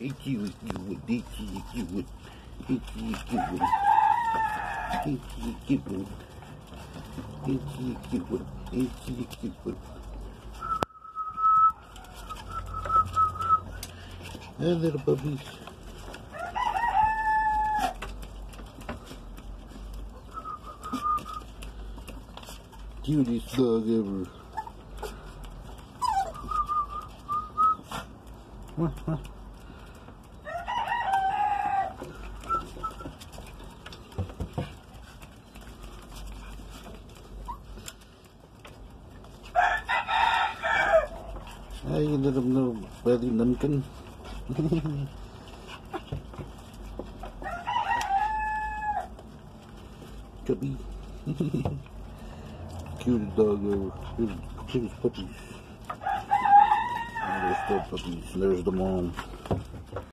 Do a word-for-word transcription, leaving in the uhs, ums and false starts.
Itchy, itchy, itchy, itchy, itchy, itchy, itchy, itchy, itchy, itchy, itchy. Hey, little puppies. Cutest dog ever. What? What? Hey, little no belly lumpkin. Chubby. Cutest dog ever. Cutest, cutest puppies. And there's still puppies. There's the mom.